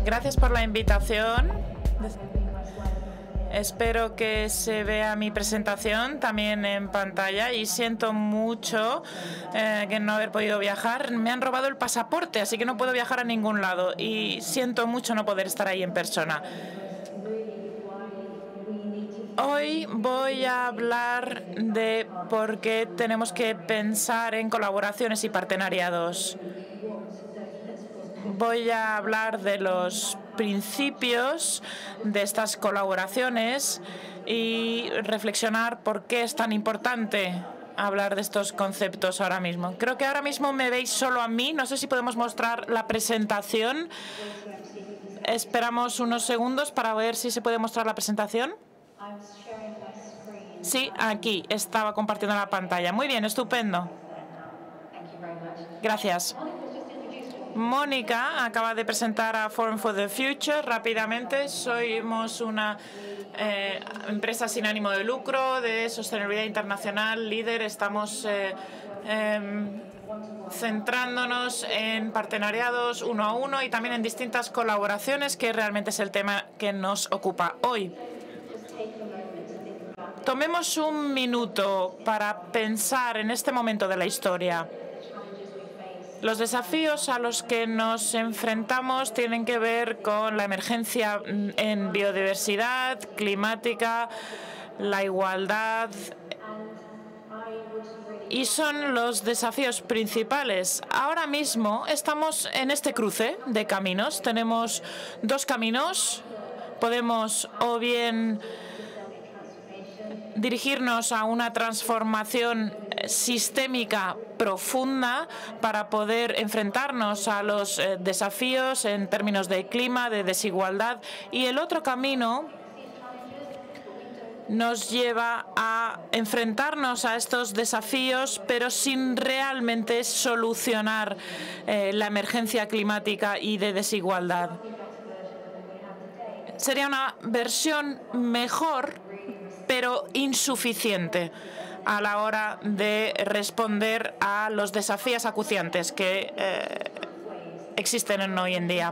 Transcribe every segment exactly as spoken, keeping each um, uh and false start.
Gracias por la invitación. Espero que se vea mi presentación también en pantalla y siento mucho eh, que no haber podido viajar. Me han robado el pasaporte, así que no puedo viajar a ningún lado y siento mucho no poder estar ahí en persona. Hoy voy a hablar de por qué tenemos que pensar en colaboraciones y partenariados. Voy a hablar de los principios de estas colaboraciones y reflexionar por qué es tan importante hablar de estos conceptos ahora mismo. Creo que ahora mismo me veis solo a mí. No sé si podemos mostrar la presentación. Esperamos unos segundos para ver si se puede mostrar la presentación. Sí, aquí estaba compartiendo la pantalla. Muy bien, estupendo. Gracias. Mónica acaba de presentar a Forum for the Future rápidamente. Somos una eh, empresa sin ánimo de lucro de sostenibilidad internacional, líder. Estamos eh, eh, centrándonos en partenariados uno a uno y también en distintas colaboraciones, que realmente es el tema que nos ocupa hoy. Tomemos un minuto para pensar en este momento de la historia. Los desafíos a los que nos enfrentamos tienen que ver con la emergencia en biodiversidad, climática, la igualdad, y son los desafíos principales. Ahora mismo estamos en este cruce de caminos. Tenemos dos caminos. Podemos o bien dirigirnos a una transformación sistémica profunda para poder enfrentarnos a los eh, desafíos en términos de clima, de desigualdad, y el otro camino nos lleva a enfrentarnos a estos desafíos, pero sin realmente solucionar eh, la emergencia climática y de desigualdad. Sería una versión mejor, pero insuficiente a la hora de responder a los desafíos acuciantes que eh, existen en hoy en día.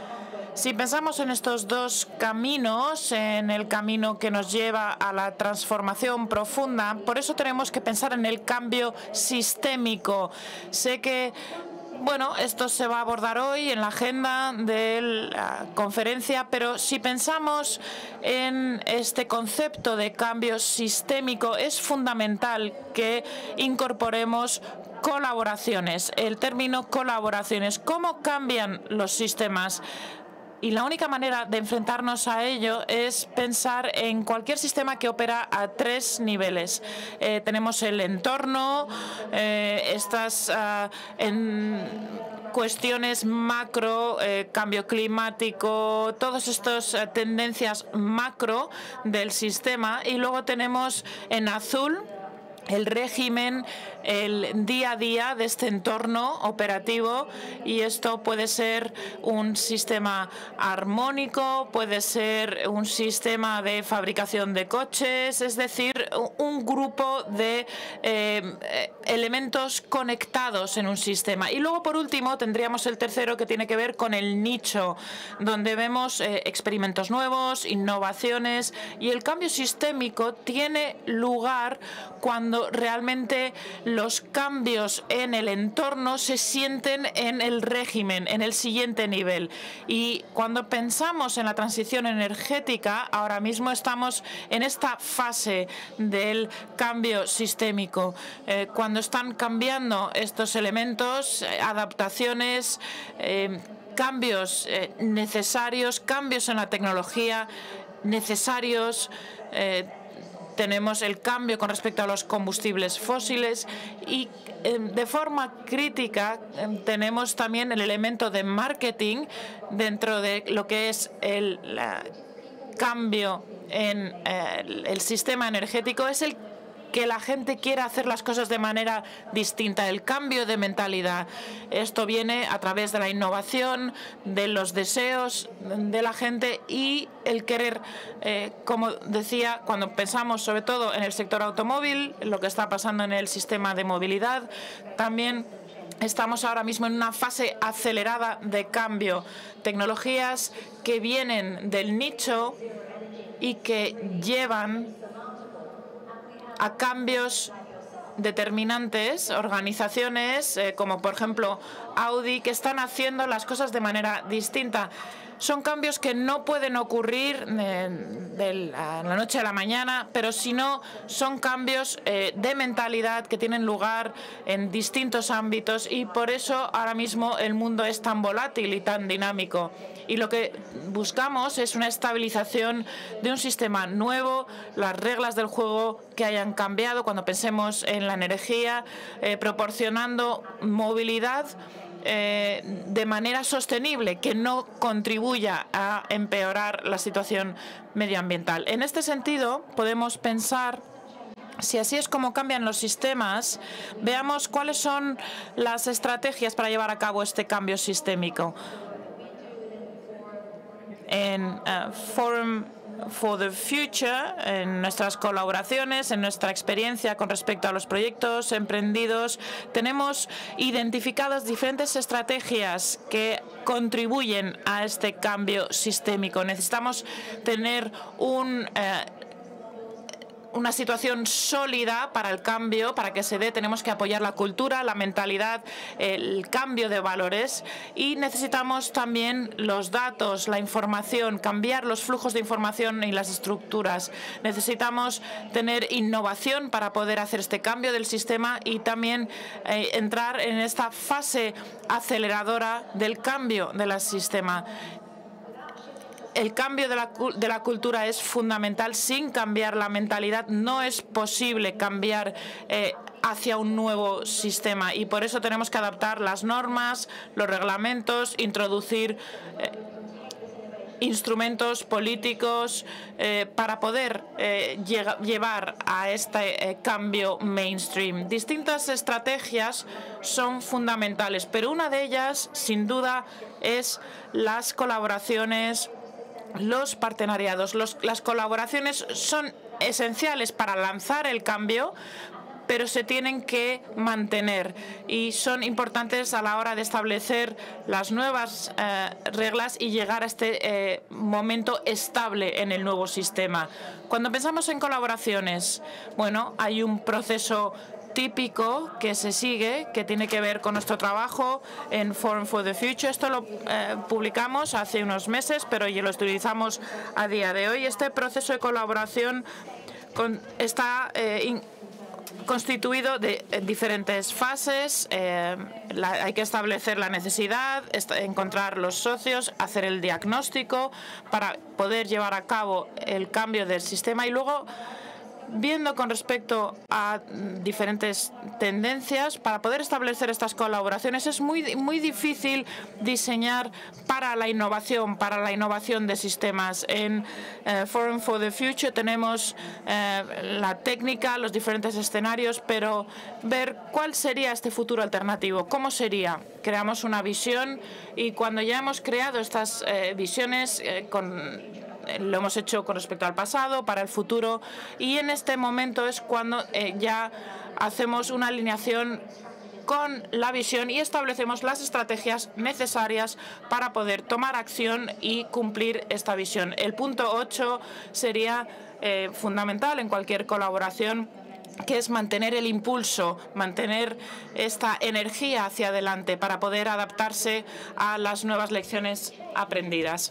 Si pensamos en estos dos caminos, en el camino que nos lleva a la transformación profunda, por eso tenemos que pensar en el cambio sistémico. Sé que Bueno, esto se va a abordar hoy en la agenda de la conferencia, pero si pensamos en este concepto de cambio sistémico, es fundamental que incorporemos colaboraciones. El término colaboraciones, ¿cómo cambian los sistemas? Y la única manera de enfrentarnos a ello es pensar en cualquier sistema que opera a tres niveles. Eh, tenemos el entorno, eh, estas uh, en cuestiones macro, eh, cambio climático, todas estas uh, tendencias macro del sistema. Y luego tenemos en azul el régimen, el día a día de este entorno operativo, y esto puede ser un sistema armónico, puede ser un sistema de fabricación de coches, es decir, un grupo de eh, elementos conectados en un sistema. Y luego, por último, tendríamos el tercero, que tiene que ver con el nicho, donde vemos eh, experimentos nuevos, innovaciones, y el cambio sistémico tiene lugar cuando realmente los cambios en el entorno se sienten en el régimen, en el siguiente nivel. Y cuando pensamos en la transición energética, ahora mismo estamos en esta fase del cambio sistémico. Eh, cuando están cambiando estos elementos, eh, adaptaciones, eh, cambios eh, necesarios, cambios en la tecnología necesarios, eh, tenemos el cambio con respecto a los combustibles fósiles y eh, de forma crítica eh, tenemos también el elemento de marketing dentro de lo que es el la, cambio en eh, el, el sistema energético. Es el que la gente quiera hacer las cosas de manera distinta, el cambio de mentalidad. Esto viene a través de la innovación, de los deseos de la gente y el querer, eh, como decía, cuando pensamos sobre todo en el sector automóvil, lo que está pasando en el sistema de movilidad, también Estamos ahora mismo en una fase acelerada de cambio. Tecnologías que vienen del nicho y que llevan a cambios determinantes, organizaciones eh, como por ejemplo Audi, que están haciendo las cosas de manera distinta. Son cambios que no pueden ocurrir eh, de la noche a la mañana, pero si no, son cambios eh, de mentalidad que tienen lugar en distintos ámbitos y por eso ahora mismo el mundo es tan volátil y tan dinámico. Y lo que buscamos es una estabilización de un sistema nuevo, las reglas del juego que hayan cambiado cuando pensemos en la energía, eh, proporcionando movilidad Eh, de manera sostenible, que no contribuya a empeorar la situación medioambiental. En este sentido, podemos pensar, si así es como cambian los sistemas, veamos cuáles son las estrategias para llevar a cabo este cambio sistémico. En uh, Forum for the Future, en nuestras colaboraciones, en nuestra experiencia con respecto a los proyectos emprendidos, tenemos identificadas diferentes estrategias que contribuyen a este cambio sistémico. Necesitamos tener un eh, una situación sólida para el cambio, para que se dé. Tenemos que apoyar la cultura, la mentalidad, el cambio de valores y necesitamos también los datos, la información, cambiar los flujos de información y las estructuras. Necesitamos tener innovación para poder hacer este cambio del sistema y también eh, entrar en esta fase aceleradora del cambio del sistema. El cambio de la, de la cultura es fundamental. Sin cambiar la mentalidad no es posible cambiar eh, hacia un nuevo sistema y por eso tenemos que adaptar las normas, los reglamentos, introducir eh, instrumentos políticos eh, para poder eh, llevar a este eh, cambio mainstream. Distintas estrategias son fundamentales, pero una de ellas, sin duda, es las colaboraciones, los partenariados. Los, las colaboraciones son esenciales para lanzar el cambio, pero se tienen que mantener y son importantes a la hora de establecer las nuevas eh, reglas y llegar a este eh, momento estable en el nuevo sistema. Cuando pensamos en colaboraciones, bueno, hay un proceso típico que se sigue, que tiene que ver con nuestro trabajo en Forum for the Future. Esto lo eh, publicamos hace unos meses, pero ya lo utilizamos a día de hoy. Este proceso de colaboración con, está eh, in, constituido de eh, diferentes fases. Eh, la, hay que establecer la necesidad, encontrar los socios, hacer el diagnóstico para poder llevar a cabo el cambio del sistema y luego viendo con respecto a diferentes tendencias, para poder establecer estas colaboraciones es muy, muy difícil diseñar para la innovación, para la innovación de sistemas. En eh, Forum for the Future tenemos eh, la técnica, los diferentes escenarios, pero ver cuál sería este futuro alternativo, cómo sería. Creamos una visión y cuando ya hemos creado estas eh, visiones eh, con lo hemos hecho con respecto al pasado, para el futuro, y en este momento es cuando eh, ya hacemos una alineación con la visión y establecemos las estrategias necesarias para poder tomar acción y cumplir esta visión. El punto ocho sería eh, fundamental en cualquier colaboración, que es mantener el impulso, mantener esta energía hacia adelante para poder adaptarse a las nuevas lecciones aprendidas.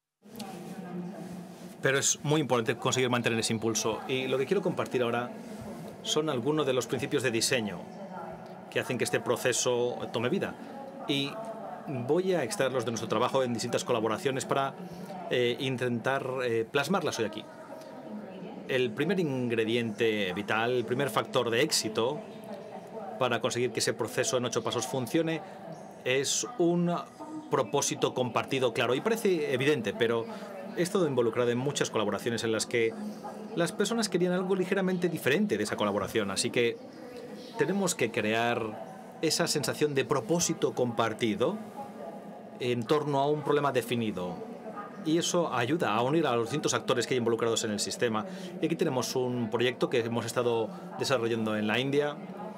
Pero es muy importante conseguir mantener ese impulso. Y lo que quiero compartir ahora son algunos de los principios de diseño que hacen que este proceso tome vida. Y voy a extraerlos de nuestro trabajo en distintas colaboraciones para eh, intentar eh, plasmarlas hoy aquí. El primer ingrediente vital, el primer factor de éxito para conseguir que ese proceso en ocho pasos funcione es un propósito compartido claro. Y parece evidente, pero he estado involucrado en muchas colaboraciones en las que las personas querían algo ligeramente diferente de esa colaboración. Así que tenemos que crear esa sensación de propósito compartido en torno a un problema definido. Y eso ayuda a unir a los distintos actores que hay involucrados en el sistema. Y aquí tenemos un proyecto que hemos estado desarrollando en la India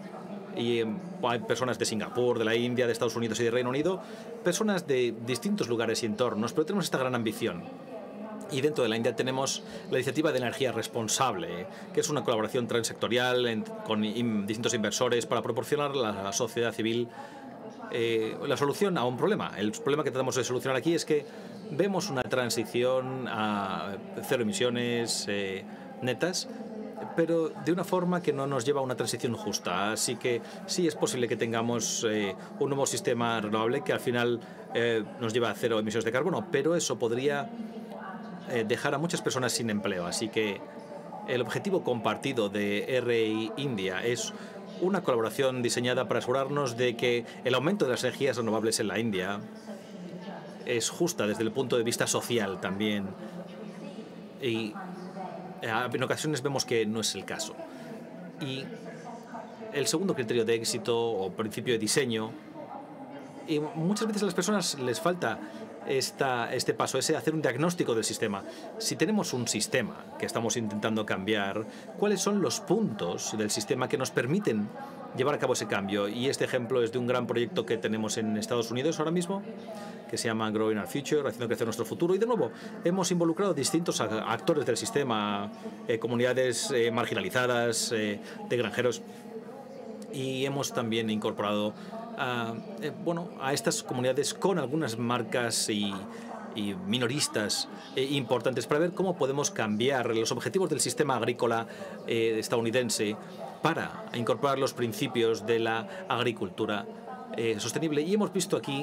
Y hay personas de Singapur, de la India, de Estados Unidos y de Reino Unido, personas de distintos lugares y entornos, pero tenemos esta gran ambición. Y dentro de la India tenemos la iniciativa de energía responsable, que es una colaboración transsectorial en, con in, distintos inversores para proporcionar a la sociedad civil eh, la solución a un problema. El problema que tratamos de solucionar aquí es que vemos una transición a cero emisiones eh, netas, pero de una forma que no nos lleva a una transición justa. Así que sí es posible que tengamos eh, un nuevo sistema renovable que al final eh, nos lleva a cero emisiones de carbono, pero eso podría eh, dejar a muchas personas sin empleo. Así que el objetivo compartido de R I India es una colaboración diseñada para asegurarnos de que el aumento de las energías renovables en la India es justa desde el punto de vista social también. Y en ocasiones vemos que no es el caso. Y el segundo criterio de éxito o principio de diseño, y muchas veces a las personas les falta esta, este paso, ese hacer un diagnóstico del sistema. Si tenemos un sistema que estamos intentando cambiar, ¿cuáles son los puntos del sistema que nos permiten llevar a cabo ese cambio? Y este ejemplo es de un gran proyecto que tenemos en Estados Unidos ahora mismo, que se llama Growing Our Future, haciendo crecer nuestro futuro. Y de nuevo, hemos involucrado distintos actores del sistema, eh, comunidades eh, marginalizadas, eh, de granjeros, y hemos también incorporado a, eh, bueno, a estas comunidades con algunas marcas y, y minoristas eh, importantes para ver cómo podemos cambiar los objetivos del sistema agrícola eh, estadounidense para incorporar los principios de la agricultura eh, sostenible. Y hemos visto aquí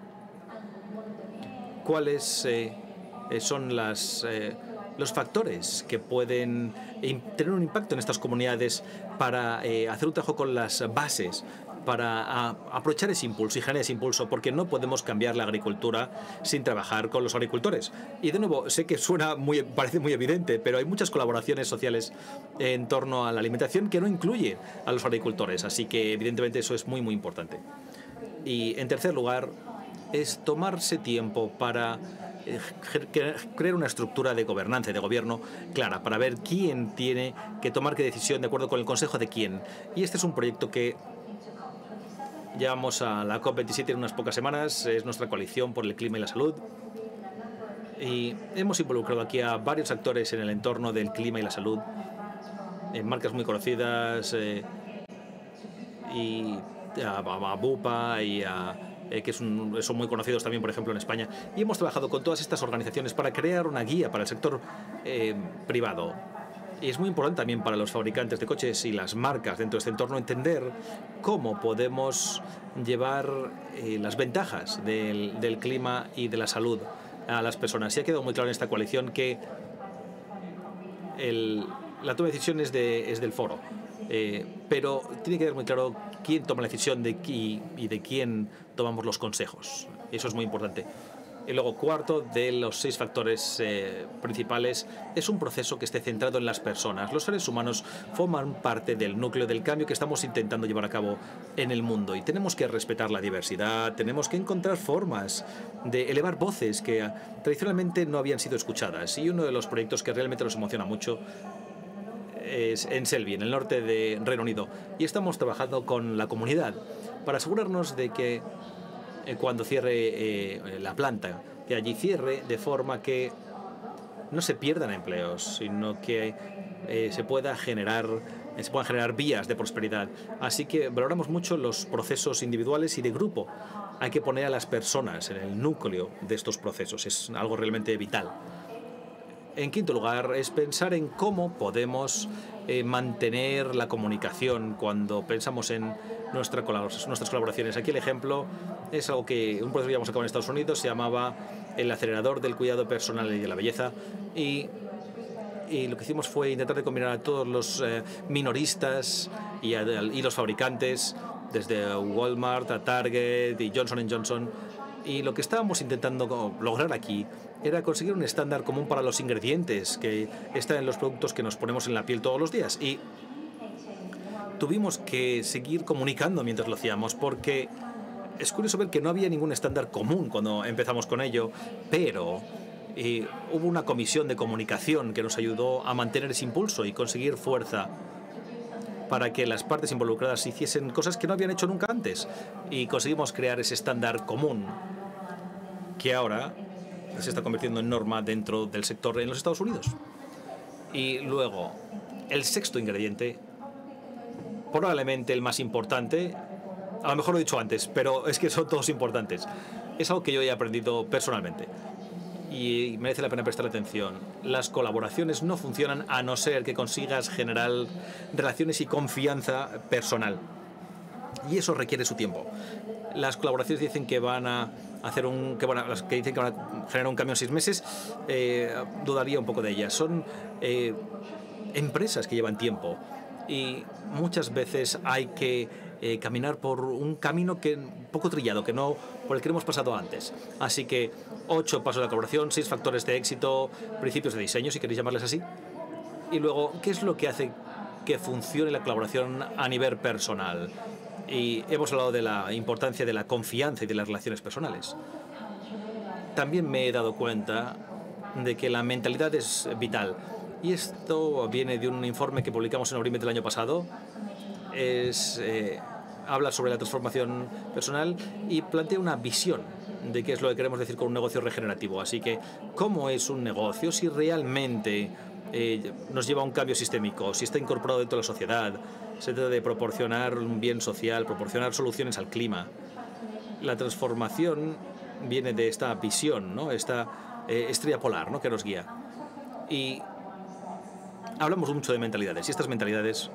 cuáles eh, son las, eh, los factores que pueden tener un impacto en estas comunidades para eh, hacer un trabajo con las bases, para a, aprovechar ese impulso y generar ese impulso, porque no podemos cambiar la agricultura sin trabajar con los agricultores. Y de nuevo, sé que suena muy, parece muy evidente, pero hay muchas colaboraciones sociales en torno a la alimentación que no incluye a los agricultores, así que evidentemente eso es muy, muy importante. Y en tercer lugar, es tomarse tiempo para eh, crear una estructura de gobernanza y de gobierno clara, para ver quién tiene que tomar qué decisión de acuerdo con el consejo de quién. Y este es un proyecto que llevamos a la COP veintisiete en unas pocas semanas, es nuestra coalición por el clima y la salud. Y hemos involucrado aquí a varios actores en el entorno del clima y la salud, en marcas muy conocidas, eh, y a, a Bupa y a Eh, que es un, son muy conocidos también, por ejemplo, en España. Y hemos trabajado con todas estas organizaciones para crear una guía para el sector eh, privado. Y es muy importante también para los fabricantes de coches y las marcas dentro de este entorno entender cómo podemos llevar eh, las ventajas del, del clima y de la salud a las personas. Y ha quedado muy claro en esta coalición que el, la toma de decisiones de, es del foro. Eh, pero tiene que quedar muy claro quién toma la decisión de qui, y de quién tomamos los consejos. Eso es muy importante. Y luego, cuarto de los seis factores eh, principales, es un proceso que esté centrado en las personas. Los seres humanos forman parte del núcleo del cambio que estamos intentando llevar a cabo en el mundo. Y tenemos que respetar la diversidad, tenemos que encontrar formas de elevar voces que uh, tradicionalmente no habían sido escuchadas. Y uno de los proyectos que realmente nos emociona mucho es en Selby, en el norte de Reino Unido, y estamos trabajando con la comunidad para asegurarnos de que eh, cuando cierre eh, la planta, que allí cierre de forma que no se pierdan empleos, sino que eh, se pueda generar eh, se puedan generar vías de prosperidad. Así que valoramos mucho los procesos individuales y de grupo. Hay que poner a las personas en el núcleo de estos procesos, es algo realmente vital. En quinto lugar, es pensar en cómo podemos eh, mantener la comunicación cuando pensamos en nuestra colabor nuestras colaboraciones. Aquí el ejemplo es algo que un proyecto que llevamos a cabo en Estados Unidos, se llamaba el acelerador del cuidado personal y de la belleza, y, y lo que hicimos fue intentar de combinar a todos los eh, minoristas y, a, y los fabricantes, desde Walmart a Target y Johnson and Johnson, y lo que estábamos intentando lograr aquí era conseguir un estándar común para los ingredientes que están en los productos que nos ponemos en la piel todos los días. Y tuvimos que seguir comunicando mientras lo hacíamos, porque es curioso ver que no había ningún estándar común cuando empezamos con ello, pero eh, hubo una comisión de comunicación que nos ayudó a mantener ese impulso y conseguir fuerza. para que las partes involucradas hiciesen cosas que no habían hecho nunca antes. Y conseguimos crear ese estándar común que ahora se está convirtiendo en norma dentro del sector en los Estados Unidos. Y luego, el sexto ingrediente, probablemente el más importante, a lo mejor lo he dicho antes, pero es que son todos importantes. Es algo que yo he aprendido personalmente y merece la pena prestar atención. Las colaboraciones no funcionan a no ser que consigas generar relaciones y confianza personal. Y eso requiere su tiempo. Las colaboraciones dicen que van a hacer un que van a, las que dicen que van a generar un cambio en seis meses, eh, dudaría un poco de ellas. Son eh, empresas que llevan tiempo y muchas veces hay que eh, caminar por un camino que poco trillado, que no por el que hemos pasado antes. Así que ocho pasos de la colaboración, seis factores de éxito, principios de diseño, si queréis llamarles así. Y luego, ¿qué es lo que hace que funcione la colaboración a nivel personal? Y hemos hablado de la importancia de la confianza y de las relaciones personales. También me he dado cuenta de que la mentalidad es vital. Y esto viene de un informe que publicamos en abril del año pasado. Es, eh, habla sobre la transformación personal y plantea una visión de qué es lo que queremos decir con un negocio regenerativo. Así que, ¿cómo es un negocio si realmente eh, nos lleva a un cambio sistémico, si está incorporado dentro de la sociedad? Se trata de proporcionar un bien social, proporcionar soluciones al clima. La transformación viene de esta visión, ¿no? Esta eh, estrella polar, ¿no?, que nos guía. Y hablamos mucho de mentalidades, y estas mentalidades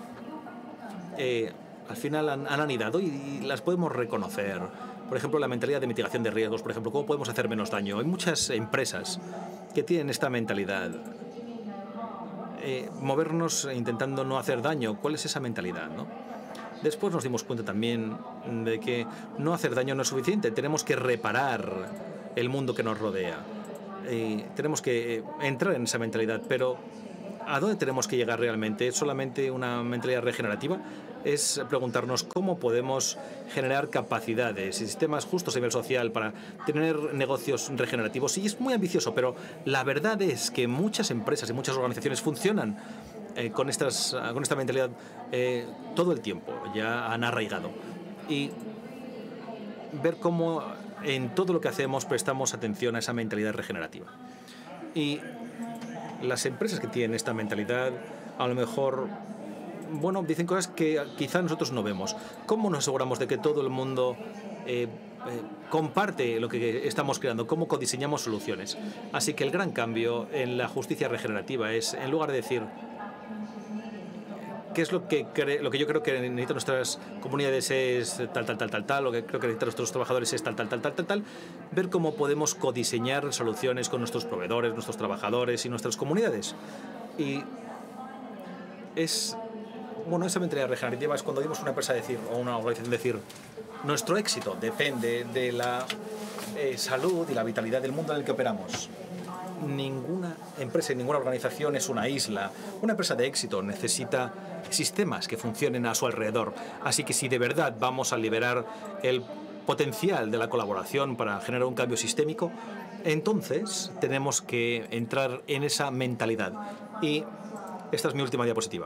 eh, al final han, han anidado y, y las podemos reconocer. Por ejemplo, la mentalidad de mitigación de riesgos, por ejemplo, ¿cómo podemos hacer menos daño? Hay muchas empresas que tienen esta mentalidad. Eh, movernos intentando no hacer daño. ¿Cuál es esa mentalidad, no? Después nos dimos cuenta también de que no hacer daño no es suficiente. Tenemos que reparar el mundo que nos rodea. Eh, tenemos que entrar en esa mentalidad, pero ¿a dónde tenemos que llegar realmente? ¿Es solamente una mentalidad regenerativa? Es preguntarnos cómo podemos generar capacidades y sistemas justos a nivel social para tener negocios regenerativos. Y es muy ambicioso, pero la verdad es que muchas empresas y muchas organizaciones funcionan eh, con, estas, con esta mentalidad eh, todo el tiempo. Ya han arraigado. Y ver cómo en todo lo que hacemos prestamos atención a esa mentalidad regenerativa. Y las empresas que tienen esta mentalidad, a lo mejor, bueno, dicen cosas que quizá nosotros no vemos. ¿Cómo nos aseguramos de que todo el mundo eh, eh, comparte lo que estamos creando? ¿Cómo codiseñamos soluciones? Así que el gran cambio en la justicia regenerativa es, en lugar de decir qué es lo que, cre lo que yo creo que necesitan nuestras comunidades es tal, tal, tal, tal, tal, lo que creo que necesitan nuestros trabajadores es tal, tal, tal, tal, tal, tal, ver cómo podemos codiseñar soluciones con nuestros proveedores, nuestros trabajadores y nuestras comunidades. Y es, bueno, esa mentalidad regenerativa es cuando vimos una empresa decir, o una organización decir, nuestro éxito depende de la eh, salud y la vitalidad del mundo en el que operamos. Ninguna empresa y ninguna organización es una isla. Una empresa de éxito necesita sistemas que funcionen a su alrededor. Así que si de verdad vamos a liberar el potencial de la colaboración para generar un cambio sistémico, entonces tenemos que entrar en esa mentalidad. Y esta es mi última diapositiva.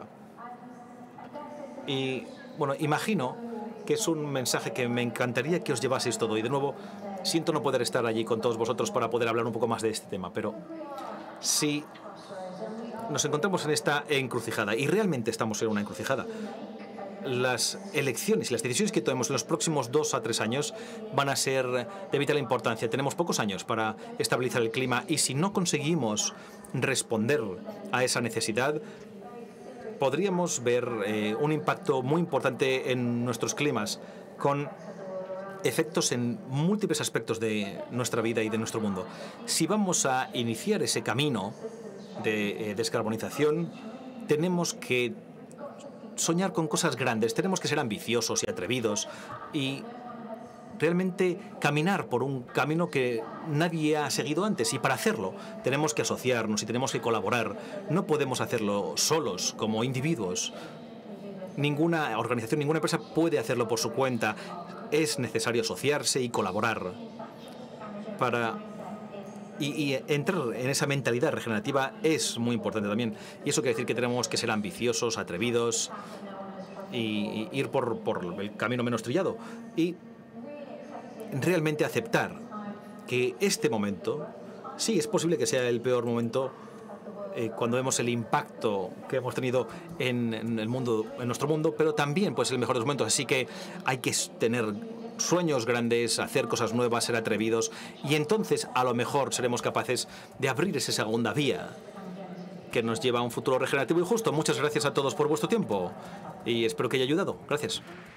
Y bueno, imagino que es un mensaje que me encantaría que os llevaseis todo. Y de nuevo, siento no poder estar allí con todos vosotros para poder hablar un poco más de este tema, pero si nos encontramos en esta encrucijada, y realmente estamos en una encrucijada, las elecciones y las decisiones que tomemos en los próximos dos a tres años van a ser de vital importancia. Tenemos pocos años para estabilizar el clima y si no conseguimos responder a esa necesidad, podríamos ver eh, un impacto muy importante en nuestros climas con efectos en múltiples aspectos de nuestra vida y de nuestro mundo. Si vamos a iniciar ese camino de eh, descarbonización, tenemos que soñar con cosas grandes, tenemos que ser ambiciosos y atrevidos y realmente caminar por un camino que nadie ha seguido antes. Y para hacerlo tenemos que asociarnos y tenemos que colaborar. No podemos hacerlo solos, como individuos. Ninguna organización, ninguna empresa puede hacerlo por su cuenta. Es necesario asociarse y colaborar para... Y, y entrar en esa mentalidad regenerativa es muy importante también. Y eso quiere decir que tenemos que ser ambiciosos, atrevidos y, y ir por, por el camino menos trillado. Y realmente aceptar que este momento, sí, es posible que sea el peor momento eh, cuando vemos el impacto que hemos tenido en, en el mundo, en nuestro mundo, pero también pues el mejor de los momentos. Así que hay que tener sueños grandes, hacer cosas nuevas, ser atrevidos, y entonces a lo mejor seremos capaces de abrir esa segunda vía que nos lleva a un futuro regenerativo y justo. Muchas gracias a todos por vuestro tiempo y espero que haya ayudado. Gracias.